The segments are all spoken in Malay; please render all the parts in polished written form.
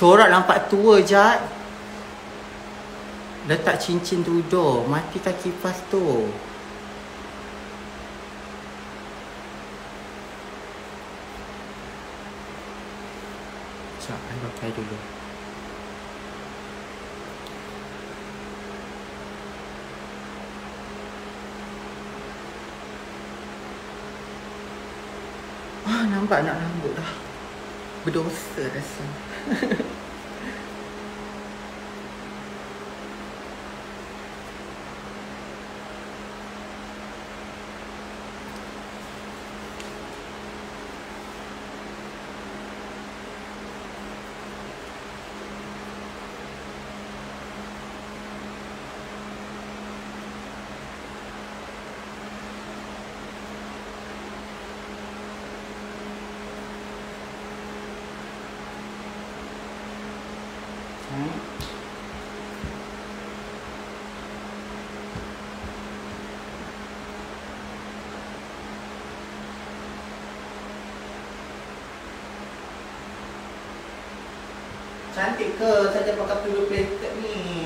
Corak nampak tua Jad. Letak cincin tudung. Matikan kipas tu. Sekejap, I pakai dulu. Nampak nak rambut dah. Berdosa rasa. Cantik ke saya pakai pillow plated ni?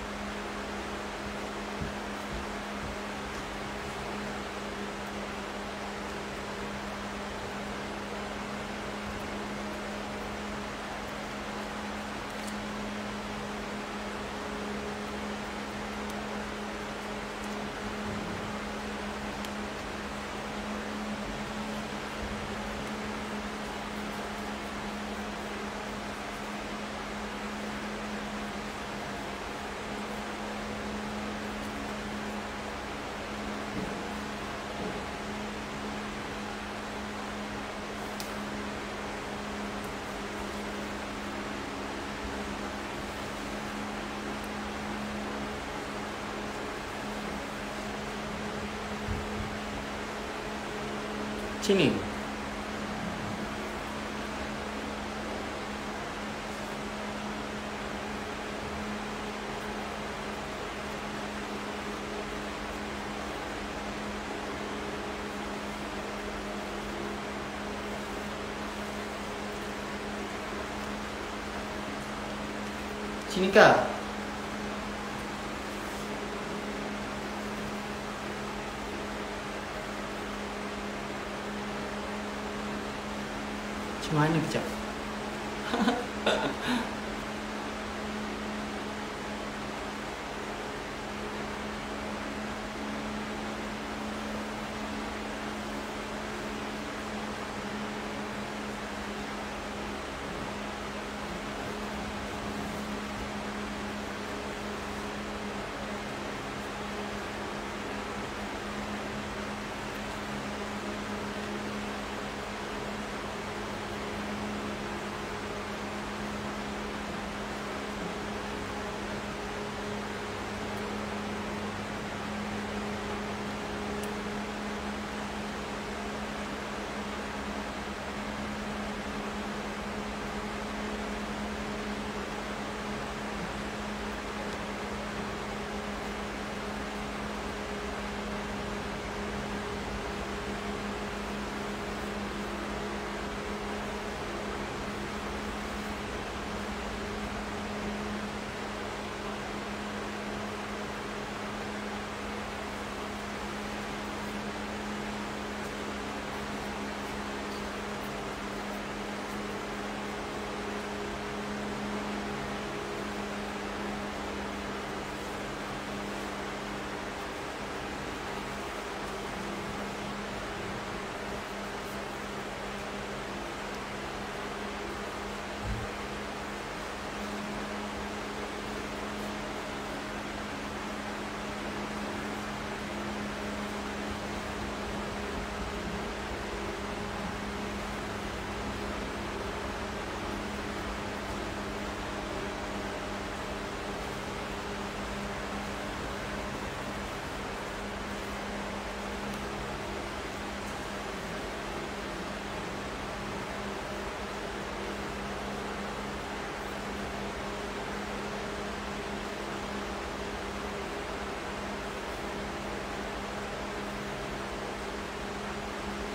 Sini. Sini kah? Macam mana kejap?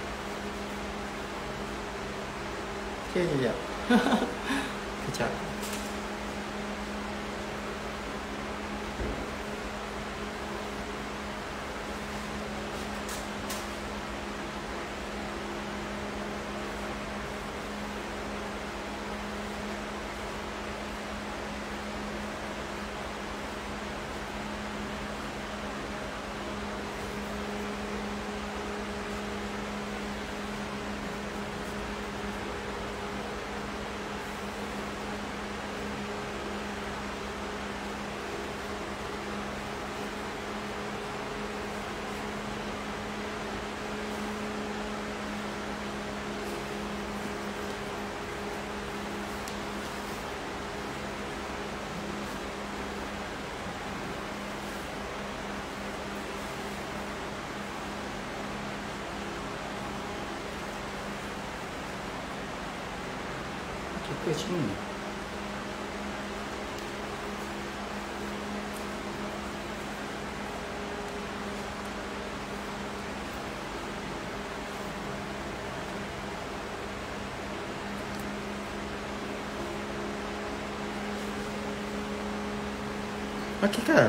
Okey, sekejap. Kejap. ke macam ni? Okey ke?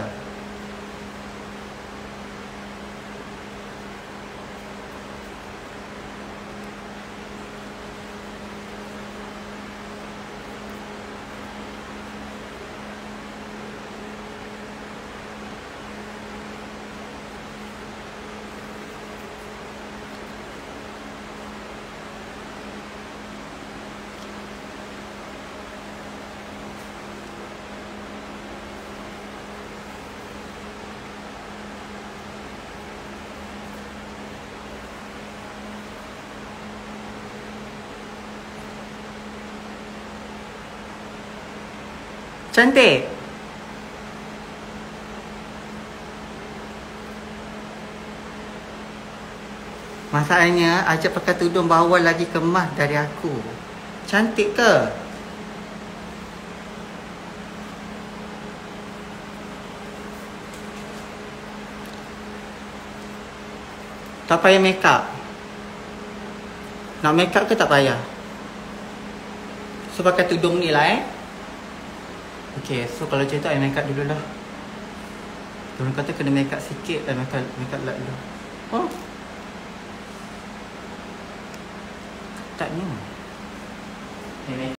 Cantik. Masalahnya ajak pakai tudung bawah lagi kemas dari aku. Cantik ke? Tak payah make up. Nak make up ke tak payah? So pakai tudung ni lah Okay, so kalau macam tu I make up dulu lah. Orang kata kena make up sikit, I make up light dulu. Oh, tak ni.